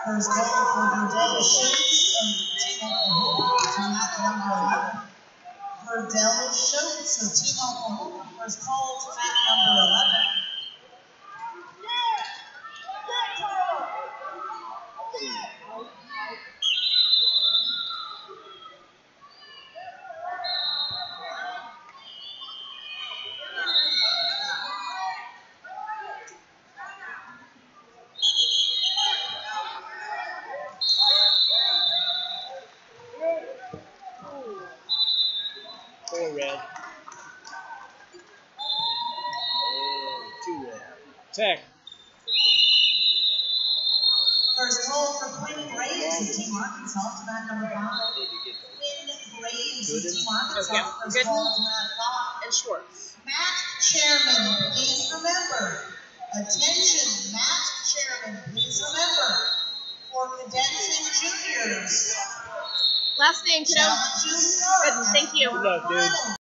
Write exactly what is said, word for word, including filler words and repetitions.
First goal for Verdell Schultz of Team Oklahoma to mat number eleven. Verdell Schultz of Team Oklahoma, first call to mat number eleven. Four red. And two red. Tech. First call for Quinn Graves of Team Arkansas to mat number five. Quinn Graves of Team Arkansas, Okay. first Good. call to mat five. And Schwartz. Mat Chairman, please remember. Attention, Mat Chairman, please remember. For cadets and juniors. Last name, kiddo. Challenges start Good. Thank you. Good luck, dude.